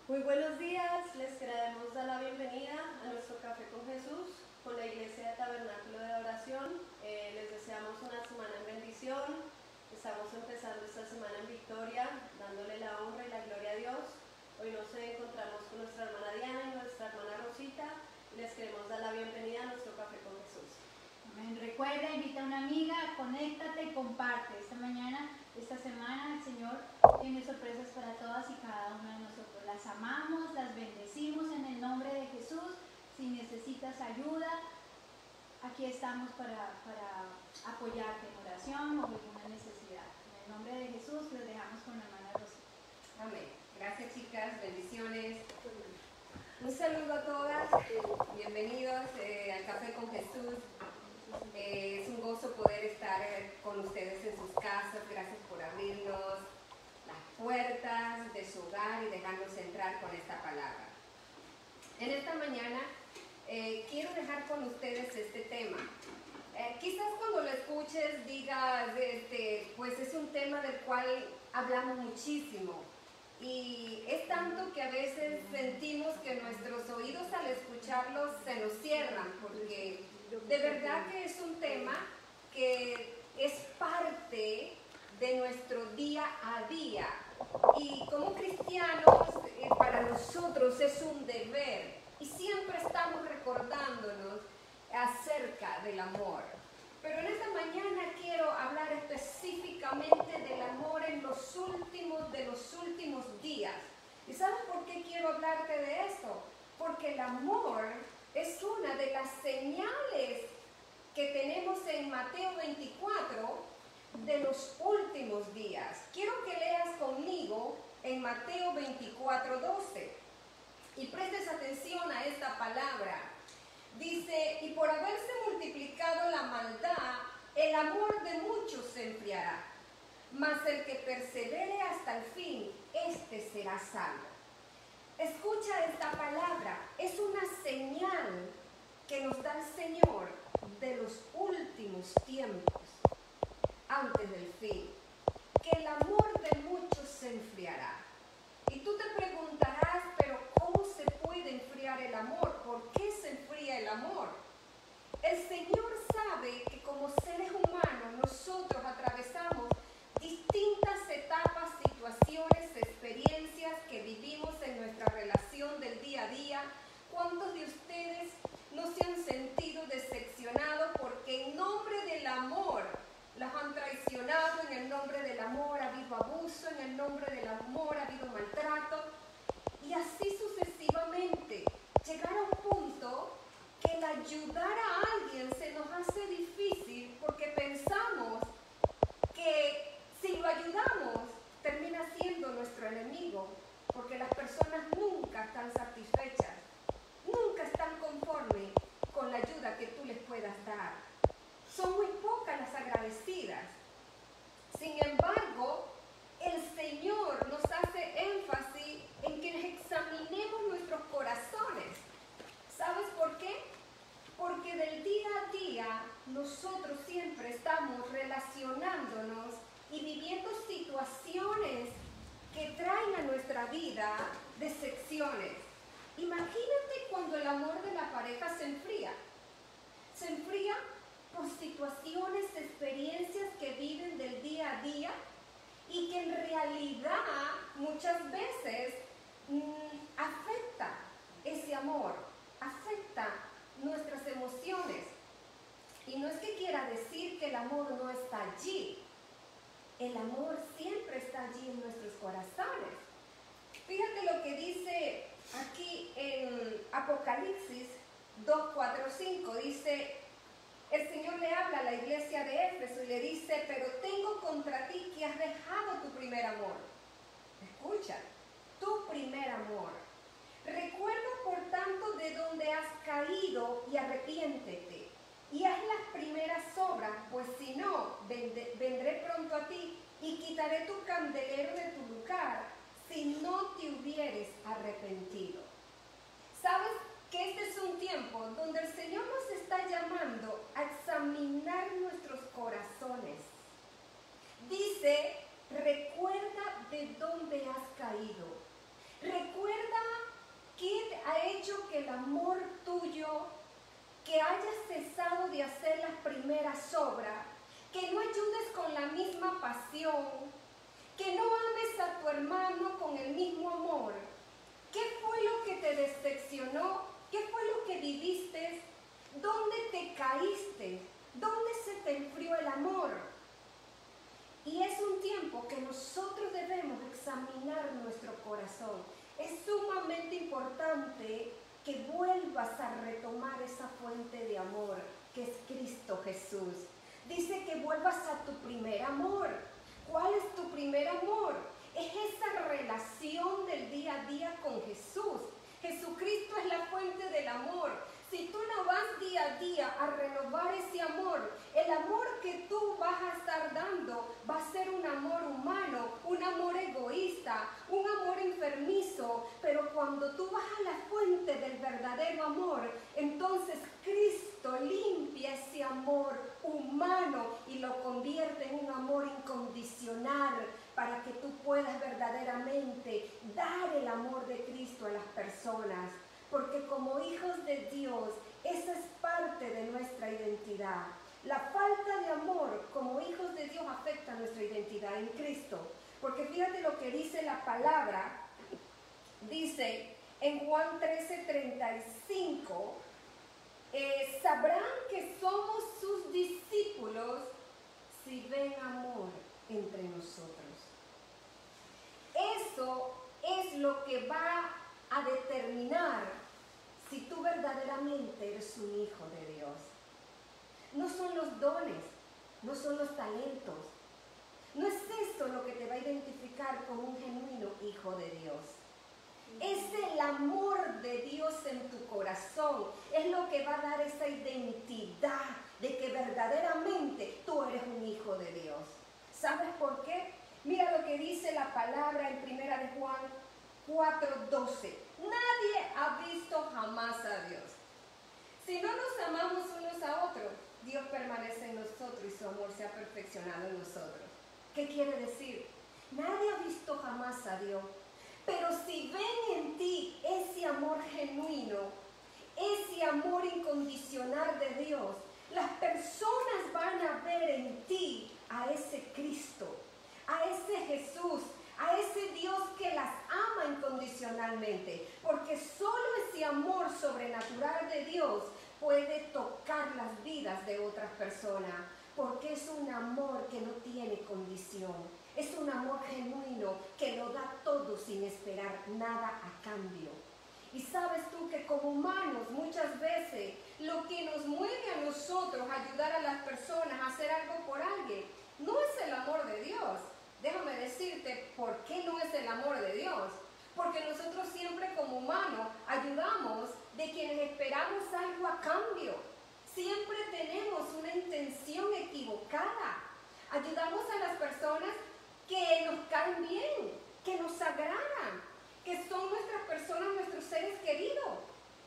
Muy buenos días, les queremos dar la bienvenida a nuestro Café con Jesús, con la Iglesia de Tabernáculo de Oración. Les deseamos una semana en bendición. Estamos empezando esta semana en victoria, dándole la honra y la gloria a Dios. Hoy nos encontramos con nuestra hermana Diana y nuestra hermana Rosita y les queremos dar la bienvenida a nuestro Café con Jesús. Amén. Recuerda, invita a una amiga, conéctate y comparte. Esta semana el Señor tiene sorpresas para todas y cada una de nosotros. Las amamos, las bendecimos en el nombre de Jesús. Si necesitas ayuda, aquí estamos para apoyarte en oración o alguna necesidad. En el nombre de Jesús les dejamos con la hermana Rosita. Amén. Gracias, chicas. Bendiciones. Un saludo a todas. Bienvenidos al Café con Jesús. Es un gozo poder estar con ustedes en sus casas. Gracias por abrirnos las puertas de su hogar y dejarnos entrar con esta palabra. En esta mañana quiero dejar con ustedes este tema. Quizás cuando lo escuches digas, pues es un tema del cual hablamos muchísimo. Y es tanto que a veces sentimos que nuestros oídos al escucharlos se nos cierran, porque de verdad que es un tema que es parte de nuestro día a día. Y como cristianos, para nosotros es un deber. Y siempre estamos recordándonos acerca del amor. Pero en esta mañana quiero hablar específicamente del amor en los últimos días. ¿Y sabes por qué quiero hablarte de esto? Porque el amor es una de las señales que tenemos en Mateo 24 de los últimos días. Quiero que leas conmigo en Mateo 24:12 y prestes atención a esta palabra. Dice, y por haberse multiplicado la maldad, el amor de muchos se enfriará. Mas el que persevere hasta el fin, éste será salvo. Escucha esta palabra, es una señal que nos da el Señor de los últimos tiempos, antes del fin, que el amor de muchos se enfriará. Y tú te preguntarás, pero ¿cómo se puede enfriar el amor? ¿Por qué se enfría el amor? El Señor sabe que como seres humanos nosotros atravesamos distintas etapas, situaciones, experiencias que vivimos en nuestra relación del día a día. ¿Cuántos de ustedes no se han sentido decepcionados porque en nombre del amor las han traicionado? En el nombre del amor ha habido abuso, en el nombre del amor ha habido maltrato y así sucesivamente. Llegar a un punto que el ayudar a alguien se nos hace difícil porque pensamos que si lo ayudamos termina siendo nuestro enemigo, porque las personas nunca están satisfechas, nunca están conformes con la ayuda que tú les puedas dar. Son muy pocas las agradecidas. Sin embargo, el Señor nos hace énfasis en que examinemos nuestros corazones. ¿Sabes por qué? Porque del día a día nosotros siempre estamos relacionándonos y viviendo situaciones que traen a nuestra vida decepciones. Imagínate cuando el amor de la pareja se enfría. Se enfría por situaciones, experiencias que viven del día a día y que en realidad muchas veces afecta ese amor, afecta nuestras emociones. Y no es que quiera decir que el amor no está allí. El amor siempre está allí en nuestros corazones. Fíjate lo que dice aquí en Apocalipsis 2, 4, 5. Dice, el Señor le habla a la iglesia de Éfeso y le dice, pero tengo contra ti que has dejado tu primer amor. Escucha, tu primer amor. Recuerda por tanto de dónde has caído y arrepiéntete. Y haz las primeras obras, pues si no, vendré pronto a ti y quitaré tu candelero de tu lugar, si no te hubieres arrepentido. ¿Sabes que este es un tiempo donde el Señor nos está llamando a examinar nuestros corazones? Dice, recuerda de dónde has caído. Recuerda que hayas cesado de hacer las primeras obras, que no ayudes con la misma pasión, que no ames a tu hermano con el mismo amor. ¿Qué fue lo que te decepcionó? ¿Qué fue lo que viviste? ¿Dónde te caíste? ¿Dónde se te enfrió el amor? Y es un tiempo que nosotros debemos examinar nuestro corazón. Es sumamente importante que vuelvas a retomar esa fuente de amor que es Cristo Jesús. Dice que vuelvas a tu primer amor. ¿Cuál es tu primer amor? Es esa relación del día a día con Jesús. Jesucristo es la fuente del amor. Si tú no vas día a día a renovar ese amor, el amor que tú vas a estar dando va a ser un amor humano, un amor egoísta, un amor enfermizo. Pero cuando tú vas a la fuente del verdadero amor, entonces Cristo limpia ese amor humano y lo convierte en un amor incondicional para que tú puedas verdaderamente dar el amor de Cristo a las personas. Porque como hijos de Dios, esa es parte de nuestra identidad. La falta de amor como hijos de Dios afecta nuestra identidad en Cristo. Porque fíjate lo que dice la palabra. Dice en Juan 13:35, sabrán que somos sus discípulos si ven amor entre nosotros. Eso es lo que va a determinar si tú verdaderamente eres un hijo de Dios. No son los dones, no son los talentos. No es eso lo que te va a identificar como un genuino hijo de Dios. Es el amor de Dios en tu corazón. Es lo que va a dar esa identidad de que verdaderamente tú eres un hijo de Dios. ¿Sabes por qué? Mira lo que dice la palabra en 1 de Juan 4:12. Nadie ha visto jamás a Dios. Si no nos amamos unos a otros, Dios permanece en nosotros y su amor se ha perfeccionado en nosotros. ¿Qué quiere decir? Nadie ha visto jamás a Dios. Pero si ven en ti ese amor genuino, ese amor incondicional de Dios, las personas van a ver en ti a ese Cristo, a ese Jesús, a ese Dios que las ama incondicionalmente, porque solo ese amor sobrenatural de Dios puede tocar las vidas de otras personas, porque es un amor que no tiene condición, es un amor genuino que lo da todo sin esperar nada a cambio. Y sabes tú que como humanos muchas veces lo que nos mueve a nosotros a ayudar a las personas a hacer algo por alguien no es el amor de Dios. Déjame decirte por qué no es el amor de Dios. Porque nosotros siempre como humanos ayudamos de quienes esperamos algo a cambio. Siempre tenemos una intención equivocada. Ayudamos a las personas que nos caen bien, que nos agradan, que son nuestras personas, nuestros seres queridos.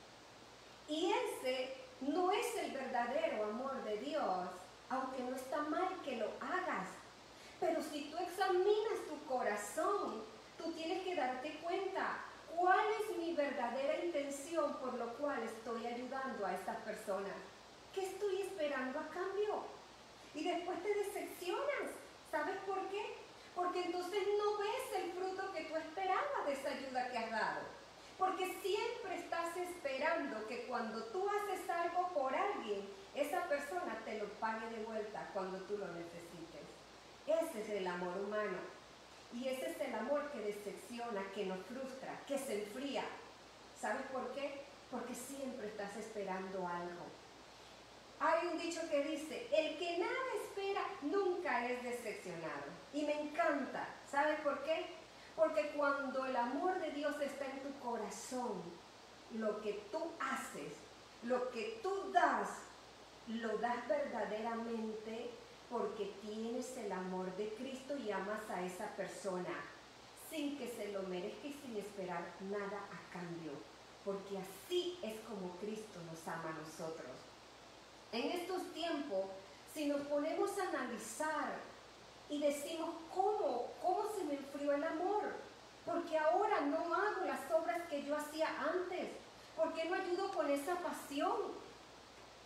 Y ese no es el verdadero amor de Dios, aunque no está mal que lo hagas. Pero si tú examinas tu corazón, tú tienes que darte cuenta cuál es mi verdadera intención por lo cual estoy ayudando a estas personas. ¿Qué estoy esperando a cambio? Y después te decepcionas. ¿Sabes por qué? Porque entonces no ves el fruto que tú esperabas de esa ayuda que has dado. Porque siempre estás esperando que cuando tú haces algo por alguien, esa persona te lo pague de vuelta cuando tú lo necesites. Ese es el amor humano. Y ese es el amor que decepciona, que nos frustra, que se enfría. ¿Sabes por qué? Porque siempre estás esperando algo. Hay un dicho que dice, el que nada espera nunca es decepcionado. Y me encanta. ¿Sabes por qué? Porque cuando el amor de Dios está en tu corazón, lo que tú haces, lo que tú das, lo das verdaderamente porque tienes el amor de Cristo y amas a esa persona sin que se lo merezca y sin esperar nada a cambio. Porque así es como Cristo nos ama a nosotros. En estos tiempos, si nos ponemos a analizar y decimos, ¿cómo se me enfrió el amor? Porque ahora no hago las obras que yo hacía antes. ¿Por qué no ayudo con esa pasión?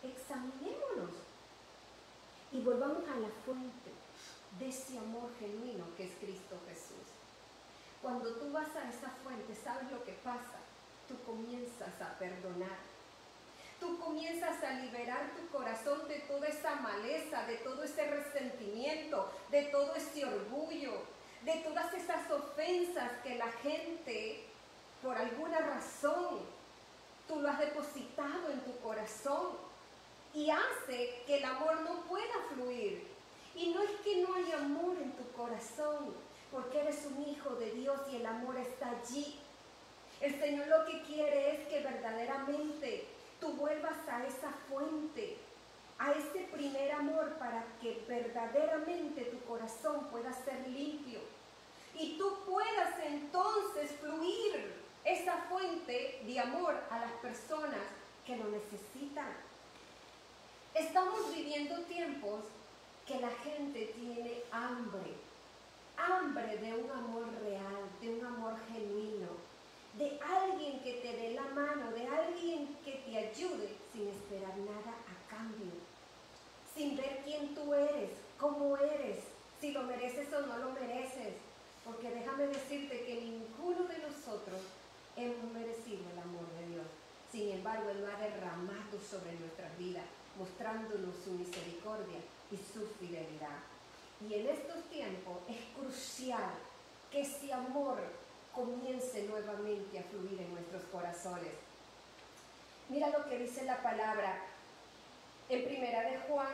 examinémonos y volvamos a la fuente de ese amor genuino que es Cristo Jesús. Cuando tú vas a esa fuente, ¿sabes lo que pasa? Tú comienzas a perdonar. Tú comienzas a liberar tu corazón de toda esa maleza, de todo ese resentimiento, de todo ese orgullo, de todas esas ofensas que la gente, por alguna razón, tú lo has depositado en tu corazón y hace que el amor no pueda fluir. Y no es que no haya amor en tu corazón, porque eres un hijo de Dios y el amor está allí. El Señor lo que quiere es que verdaderamente tú vuelvas a esa fuente, a ese primer amor, para que verdaderamente tu corazón pueda ser limpio y tú puedas entonces fluir esa fuente de amor a las personas que lo necesitan. Estamos viviendo tiempos que la gente tiene hambre de un amor real, de un amor genuino, de alguien que te dé la mano, de alguien que te ayude sin esperar nada a cambio, sin ver quién tú eres, cómo eres, si lo mereces o no lo mereces, porque déjame decirte que ninguno de nosotros hemos merecido el amor de Dios. Sin embargo, Él lo ha derramado sobre nuestras vidas, mostrándonos su misericordia y su fidelidad. Y en estos tiempos es crucial que ese amor comience nuevamente a fluir en nuestros corazones. Mira lo que dice la palabra en Primera de Juan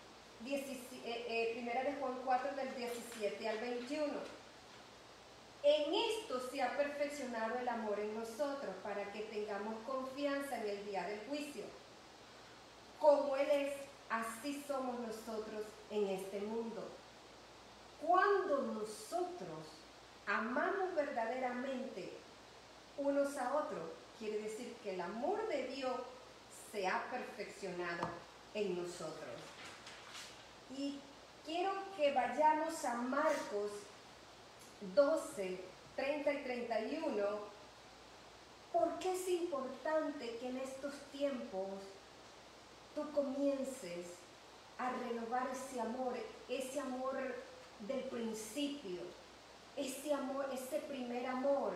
4 del 17 al 21. En esto se ha perfeccionado el amor en nosotros, para que tengamos confianza en el día del juicio. Como Él es, así somos nosotros en este mundo. Cuando nosotros amamos verdaderamente unos a otros, quiere decir que el amor de Dios se ha perfeccionado en nosotros. Y quiero que vayamos a Marcos 12, 30 y 31, porque es importante que en estos tiempos tú comiences a renovar ese amor del principio, ese amor, ese primer amor.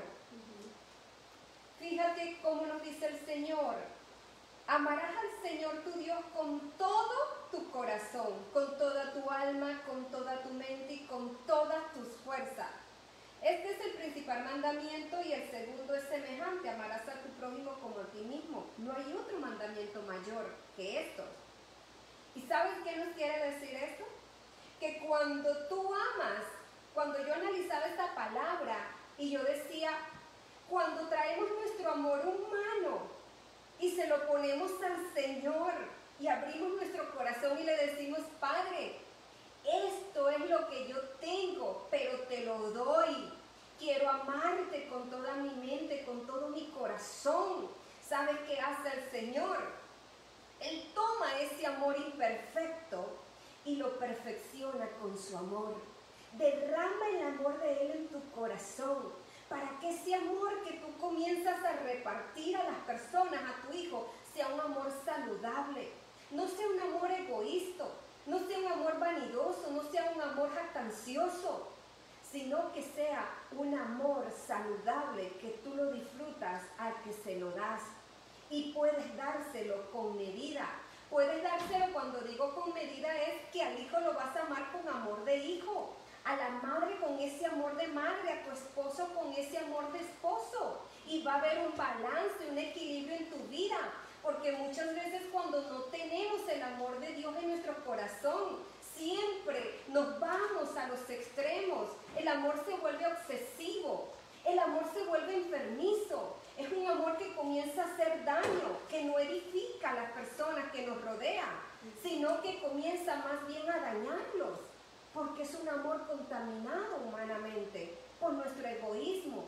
Fíjate cómo nos dice el Señor: amarás al Señor tu Dios con todo tu corazón, con toda tu alma, con toda tu mente y con todas tus fuerzas. Este es el principal mandamiento, y el segundo es semejante: amarás a tu prójimo como a ti mismo. No hay otro mandamiento mayor que estos. ¿Y sabes qué nos quiere decir esto? Que cuando tú amas, cuando yo analizaba esta palabra y yo decía, cuando traemos nuestro amor humano y se lo ponemos al Señor y abrimos nuestro corazón y le decimos: Padre, esto es lo que yo tengo, pero te lo doy. Quiero amarte con toda mi mente, con todo mi corazón. ¿Sabes qué hace el Señor? Él toma ese amor imperfecto y lo perfecciona con su amor. Derrama el amor de Él en tu corazón, para que ese amor que tú comienzas a repartir a las personas, a tu hijo, sea un amor saludable. No sea un amor egoísta, no sea un amor vanidoso, no sea un amor jactancioso, sino que sea un amor saludable, que tú lo disfrutas al que se lo das. Y puedes dárselo con medida. Puedes dárselo, cuando digo con medida, es que al hijo lo vas a amar con amor de hijo, a la madre con ese amor de madre, a tu esposo con ese amor de esposo. Y va a haber un balance, un equilibrio en tu vida, porque muchas veces cuando no tenemos el amor de Dios en nuestro corazón, siempre nos vamos a los extremos. El amor se vuelve obsesivo, el amor se vuelve enfermizo. Es un amor que comienza a hacer daño, que no edifica a las personas que nos rodean, sino que comienza más bien a dañarlos, porque es un amor contaminado humanamente por nuestro egoísmo,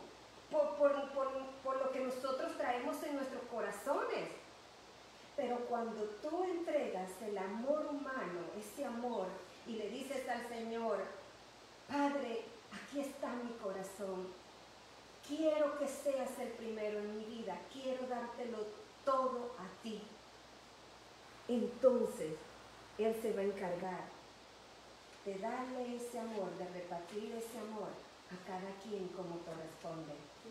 por lo que nosotros traemos en nuestros corazones. Pero cuando tú entregas el amor humano, ese amor, y le dices al Señor: Padre, aquí está mi corazón, quiero que seas el primero en mi vida, quiero dártelo todo a ti. entonces Él se va a encargar de darle ese amor, de repartir ese amor a cada quien como corresponde.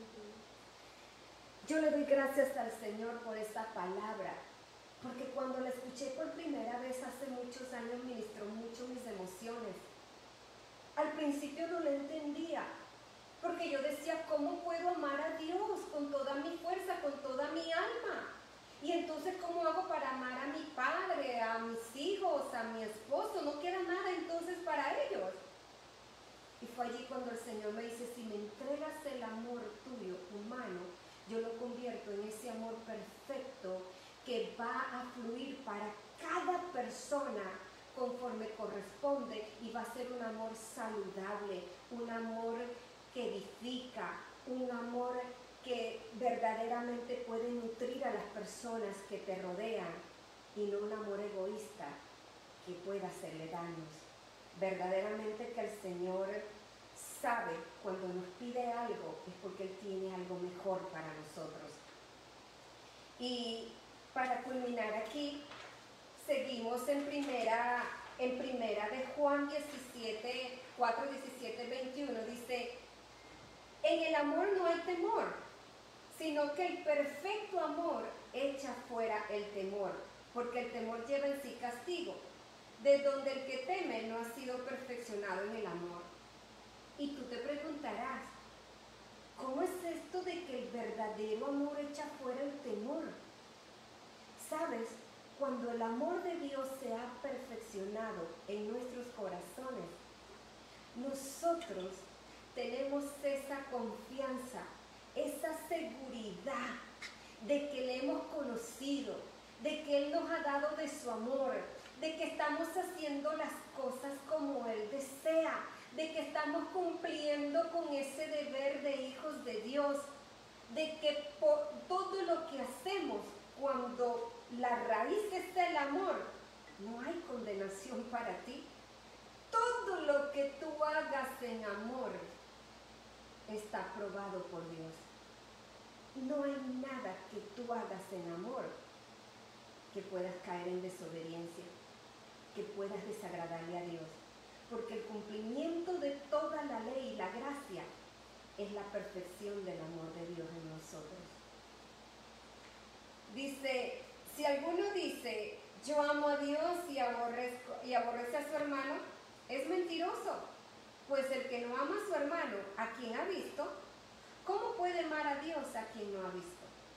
Yo le doy gracias al Señor por esta palabra, porque cuando la escuché por primera vez hace muchos años ministró mucho mis emociones. Al principio no la entendía, porque yo decía, ¿cómo puedo amar a Dios con toda mi fuerza, con toda mi alma? Y entonces, ¿cómo hago para amar a mi padre, a mis hijos, a mi esposo? No queda nada entonces para ellos. Y fue allí cuando el Señor me dice, si me entregas el amor tuyo, humano, yo lo convierto en ese amor perfecto que va a fluir para cada persona conforme corresponde, y va a ser un amor saludable, un amor que edifica, un amor que verdaderamente puede nutrir a las personas que te rodean, y no un amor egoísta que pueda hacerle daños. Verdaderamente que el Señor sabe cuando nos pide algo es porque Él tiene algo mejor para nosotros. Y para culminar aquí, seguimos en primera de Juan 17, 4, 17, 21, dice, en el amor no hay temor, sino que el perfecto amor echa fuera el temor, porque el temor lleva en sí castigo, de donde el que teme no ha sido perfeccionado en el amor. Y tú te preguntarás, ¿cómo es esto de que el verdadero amor echa fuera el temor? ¿Sabes? Cuando el amor de Dios se ha perfeccionado en nuestros corazones, nosotros tenemos esa confianza, esa seguridad de que le hemos conocido, de que Él nos ha dado de su amor, de que estamos haciendo las cosas como Él desea, de que estamos cumpliendo con ese deber de hijos de Dios, de que por todo lo que hacemos, cuando la raíz está el amor, no hay condenación para ti. Todo lo que tú hagas en amor está aprobado por Dios. No hay nada que tú hagas en amor que puedas caer en desobediencia, que puedas desagradarle a Dios, porque el cumplimiento de toda la ley y la gracia es la perfección del amor de Dios en nosotros. Dice, si alguno dice, yo amo a Dios y aborrece a su hermano, es mentiroso, pues el que no ama a su hermano, a quien ha visto, ¿cómo puede amar a Dios a quien no ha visto?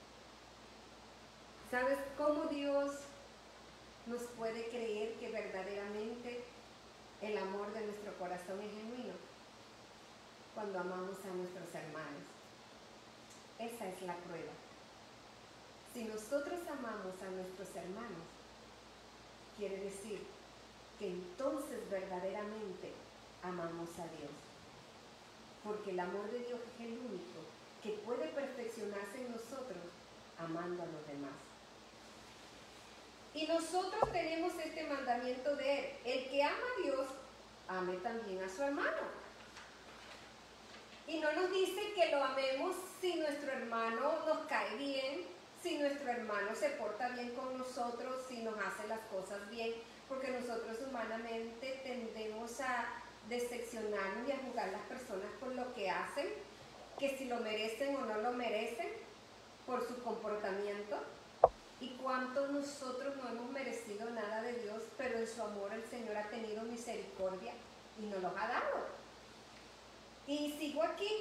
¿Sabes cómo Dios nos puede creer que verdaderamente el amor de nuestro corazón es genuino? Cuando amamos a nuestros hermanos. Esa es la prueba. Si nosotros amamos a nuestros hermanos, quiere decir que entonces verdaderamente amamos a Dios. Porque el amor de Dios es el único que puede perfeccionarse en nosotros amando a los demás. Y nosotros tenemos este mandamiento de Él. El que ama a Dios, ame también a su hermano. Y no nos dice que lo amemos si nuestro hermano nos cae bien, si nuestro hermano se porta bien con nosotros, si nos hace las cosas bien, porque nosotros humanamente tendemos a decepcionarnos y a juzgar a las personas por lo que hacen, que si lo merecen o no lo merecen, por su comportamiento. Y cuánto nosotros no hemos merecido nada de Dios, pero en su amor el Señor ha tenido misericordia y nos los ha dado. Y sigo aquí,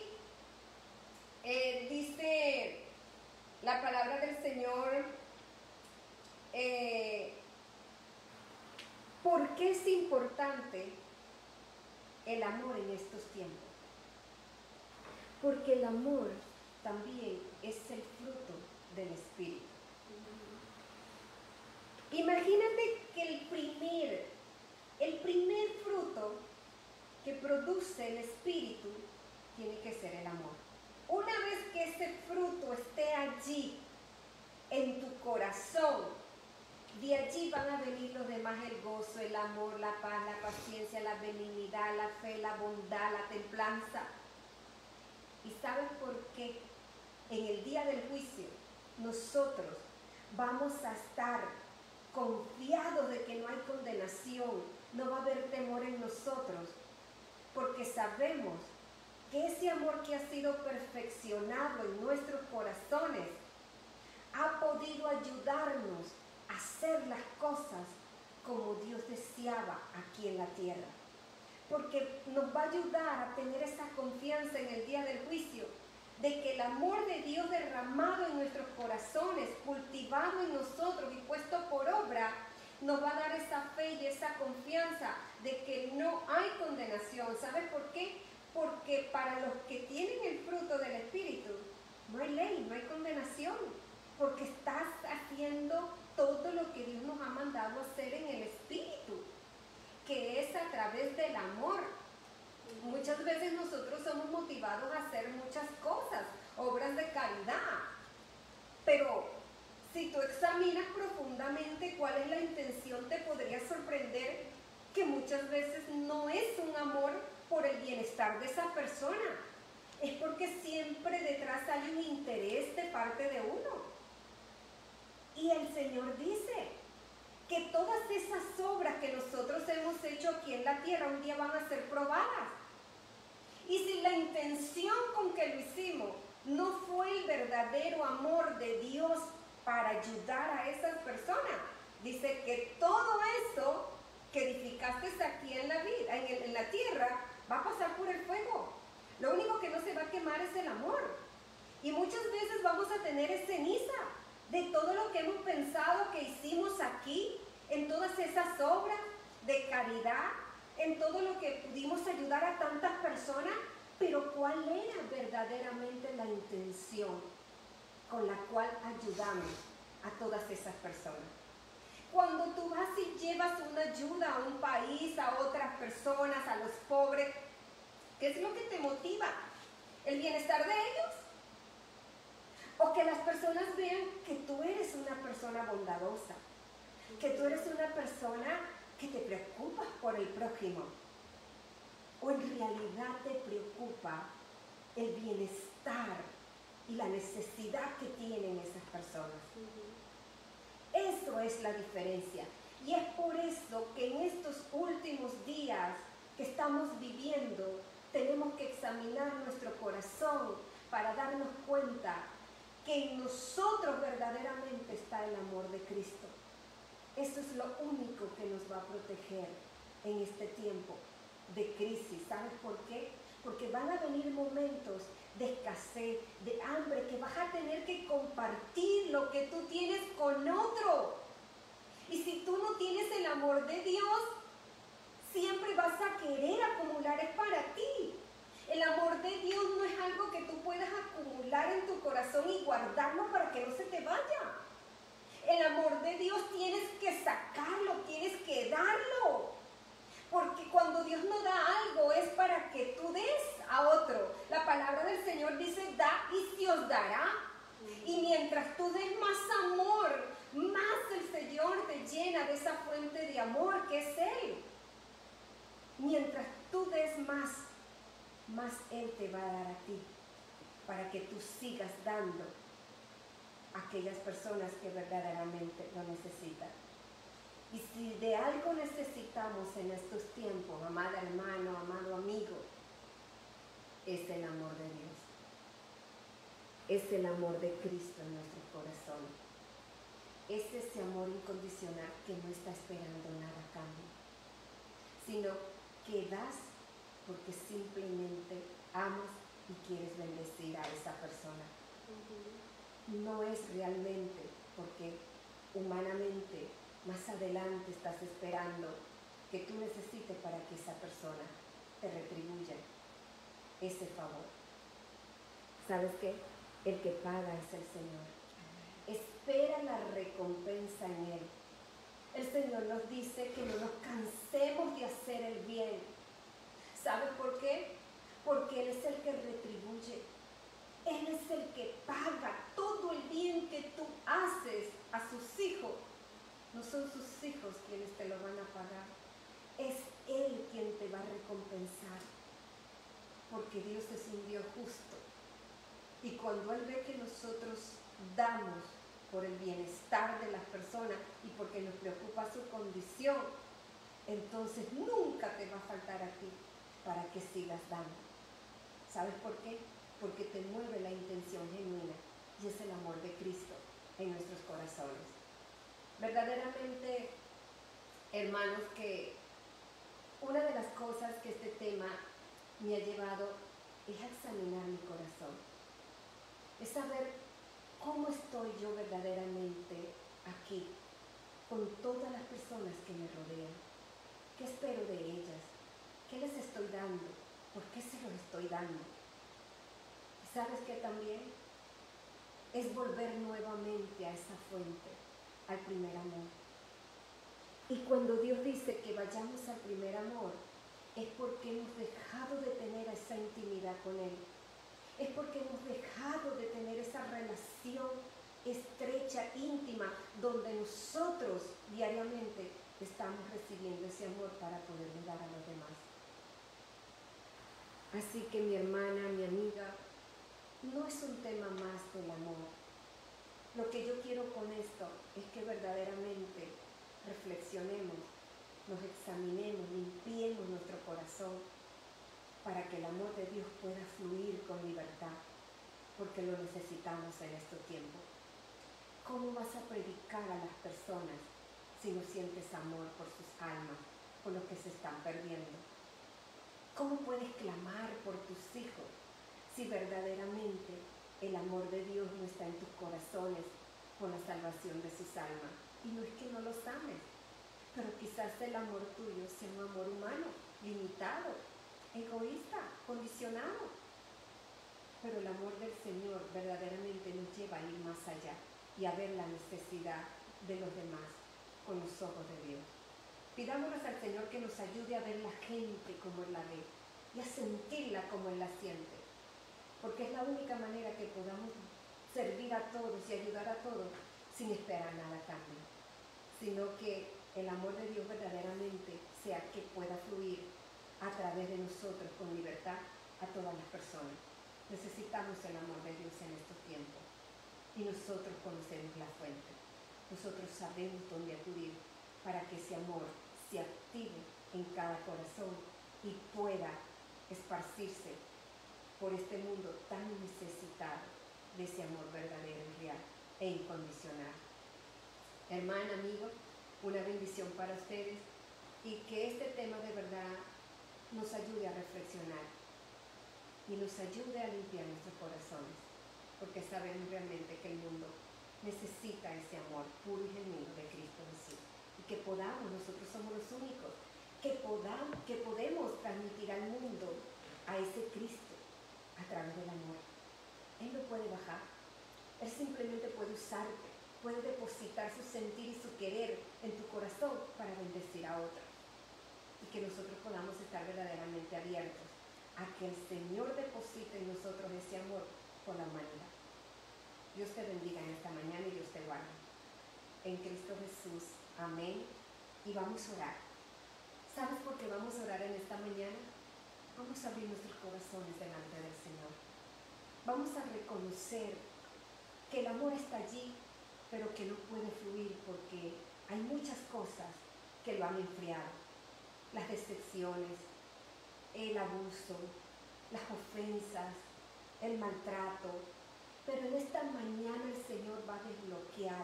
dice la palabra del Señor, ¿por qué es importante el amor en estos tiempos? Porque el amor también es el fruto del Espíritu. Imagínate que el primer fruto que produce el Espíritu tiene que ser el amor. Una vez que ese fruto esté allí en tu corazón, de allí van a venir los demás: el gozo, el amor, la paz, la paciencia, la benignidad, la fe, la bondad, la templanza. ¿Y sabes por qué? En el día del juicio nosotros vamos a estar confiados de que no hay condenación, no va a haber temor en nosotros, porque sabemos que ese amor que ha sido perfeccionado en nuestros corazones ha podido ayudarnos a hacer las cosas como Dios deseaba aquí en la tierra. Porque nos va a ayudar a tener esa confianza en el día del juicio, de que el amor de Dios derramado en nuestros corazones, cultivado en nosotros y puesto por obra, nos va a dar esa fe y esa confianza de que no hay condenación. ¿Sabes por qué? Porque para los que tienen el fruto del Espíritu, no hay ley, no hay condenación, porque estás haciendo todo lo que Dios nos ha mandado hacer en el Espíritu, que es a través del amor. Muchas veces nosotros somos motivados a hacer muchas cosas, obras de caridad, pero si tú examinas profundamente cuál es la intención, te podría sorprender que muchas veces no es un amor por el bienestar de esa persona, es porque siempre detrás hay un interés de parte de uno. Y el Señor dice que todas esas obras que nosotros hemos hecho aquí en la tierra un día van a ser probadas. Y si la intención con que lo hicimos no fue el verdadero amor de Dios para ayudar a esas personas, dice que todo eso que edificaste aquí en la vida, en la tierra, va a pasar por el fuego. Lo único que no se va a quemar es el amor. Y muchas veces vamos a tener ceniza de todo lo que hemos pensado que hicimos aquí, en todas esas obras de caridad, en todo lo que pudimos ayudar a tantas personas, pero ¿cuál era verdaderamente la intención con la cual ayudamos a todas esas personas? Cuando tú vas y llevas una ayuda a un país, a otras personas, a los pobres, ¿qué es lo que te motiva? ¿El bienestar de ellos? O que las personas vean que tú eres una persona bondadosa, que tú eres una persona que te preocupas por el prójimo, o en realidad te preocupa el bienestar y la necesidad que tienen esas personas. Eso es la diferencia. Y es por eso que en estos últimos días que estamos viviendo, tenemos que examinar nuestro corazón para darnos cuenta que en nosotros verdaderamente está el amor de Cristo. Eso es lo único que nos va a proteger en este tiempo de crisis. ¿Sabes por qué? Porque van a venir momentos de escasez, de hambre, que vas a tener que compartir lo que tú tienes con otro. Y si tú no tienes el amor de Dios, siempre vas a querer acumular, es para ti. El amor de Dios no es algo que tú puedas acumular en tu corazón y guardarlo para que no se te vaya. El amor de Dios tienes que sacarlo, tienes que darlo. Porque cuando Dios nos da algo es para que tú des a otro. La palabra del Señor dice, da y se os dará. Y mientras tú des más amor, más el Señor te llena de esa fuente de amor que es Él. Mientras tú des más Él te va a dar a ti, para que tú sigas dando a aquellas personas que verdaderamente lo necesitan. Y si de algo necesitamos en estos tiempos, amado hermano, amado amigo, es el amor de Dios. Es el amor de Cristo en nuestro corazón. Es ese amor incondicional que no está esperando nada a cambio, sino que das porque simplemente amas y quieres bendecir a esa persona. No es realmente porque humanamente más adelante estás esperando que tú necesites para que esa persona te retribuya ese favor. ¿Sabes qué? El que paga es el Señor. Espera la recompensa en Él. El Señor nos dice que no nos cansemos de hacer el bien. ¿Sabes por qué? Porque Él es el que retribuye. Él es el que paga todo el bien que tú haces a sus hijos. No son sus hijos quienes te lo van a pagar. Es Él quien te va a recompensar. Porque Dios es un Dios justo. Y cuando Él ve que nosotros damos por el bienestar de las personas y porque nos preocupa su condición, entonces nunca te va a faltar a ti para que sigas dando. ¿Sabes por qué? Porque te mueve la intención genuina y es el amor de Cristo en nuestros corazones. Verdaderamente, hermanos, que una de las cosas que este tema me ha llevado es a examinar mi corazón, es saber cómo estoy yo verdaderamente aquí con todas las personas que me rodean. ¿Qué espero de ellas? ¿Qué les estoy dando? ¿Por qué se los estoy dando? ¿Y sabes qué también? Es volver nuevamente a esa fuente, al primer amor. Y cuando Dios dice que vayamos al primer amor, es porque hemos dejado de tener esa intimidad con Él. Es porque hemos dejado de tener esa relación estrecha, íntima, donde nosotros diariamente estamos recibiendo ese amor para poder dar a los demás. Así que mi hermana, mi amiga, no es un tema más del amor. Lo que yo quiero con esto es que verdaderamente reflexionemos, nos examinemos, limpiemos nuestro corazón para que el amor de Dios pueda fluir con libertad, porque lo necesitamos en estos tiempos. ¿Cómo vas a predicar a las personas si no sientes amor por sus almas, por los que se están perdiendo? ¿Cómo puedes clamar por tus hijos si verdaderamente el amor de Dios no está en tus corazones con la salvación de sus almas? Y no es que no los ames, pero quizás el amor tuyo sea un amor humano, limitado, egoísta, condicionado. Pero el amor del Señor verdaderamente nos lleva a ir más allá y a ver la necesidad de los demás con los ojos de Dios. Pidámosles al Señor que nos ayude a ver la gente como Él la ve y a sentirla como Él la siente, porque es la única manera que podamos servir a todos y ayudar a todos sin esperar nada a cambio, sino que el amor de Dios verdaderamente sea que pueda fluir a través de nosotros con libertad a todas las personas. Necesitamos el amor de Dios en estos tiempos y nosotros conocemos la fuente. Nosotros sabemos dónde acudir para que ese amor se active en cada corazón y pueda esparcirse por este mundo tan necesitado de ese amor verdadero y real e incondicional. Hermana, amigo, una bendición para ustedes y que este tema de verdad nos ayude a reflexionar y nos ayude a limpiar nuestros corazones, porque sabemos realmente que el mundo necesita ese amor puro y genuino de Cristo Jesús y que podamos, nosotros somos los únicos que podemos transmitir al mundo a ese Cristo a través del amor. Él no puede bajar, Él simplemente puede usarte, puede depositar su sentir y su querer en tu corazón para bendecir a otros. Y que nosotros podamos estar verdaderamente abiertos a que el Señor deposite en nosotros ese amor por la humanidad. Dios te bendiga en esta mañana y Dios te guarde. En Cristo Jesús. Amén. Y vamos a orar. ¿Sabes por qué vamos a orar en esta mañana? Vamos a abrir nuestros corazones delante del Señor. Vamos a reconocer que el amor está allí, pero que no puede fluir porque hay muchas cosas que lo han enfriado. Las decepciones, el abuso, las ofensas, el maltrato. Pero en esta mañana el Señor va a desbloquear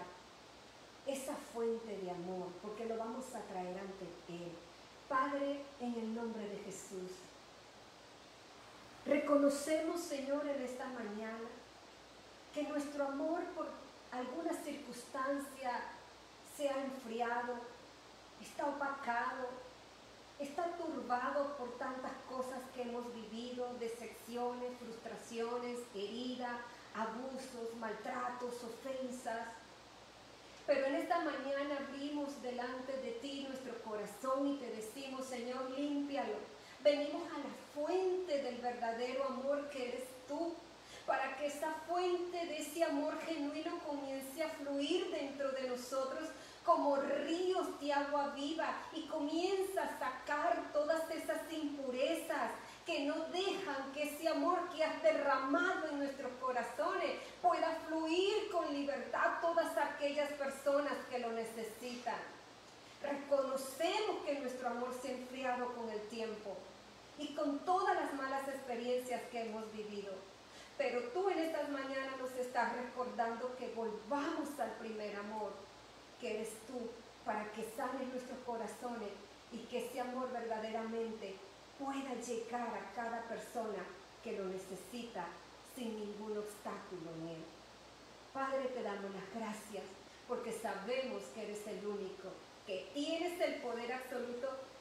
esa fuente de amor, porque lo vamos a traer ante Él. Padre, en el nombre de Jesús, reconocemos, Señor, en esta mañana que nuestro amor por alguna circunstancia se ha enfriado, está opacado, está turbado por tantas cosas que hemos vivido, decepciones, frustraciones, heridas, abusos, maltratos, ofensas. Pero en esta mañana abrimos delante de ti nuestro corazón y te decimos, Señor, límpialo. Venimos a la fuente del verdadero amor que eres tú, para que esa fuente de ese amor genuino comience a fluir dentro de nosotros como ríos de agua viva y comienza a sacar todas esas impurezas que no dejan que ese amor que has derramado en nuestros corazones pueda fluir fluir con libertad todas aquellas personas que lo necesitan. Reconocemos que nuestro amor se ha enfriado con el tiempo y con todas las malas experiencias que hemos vivido. Pero tú en estas mañanas nos estás recordando que volvamos al primer amor, que eres tú, para que sanes nuestros corazones y que ese amor verdaderamente pueda llegar a cada persona que lo necesita sin ningún obstáculo en él. Padre, te damos las gracias porque sabemos que eres el único, que tienes el poder absoluto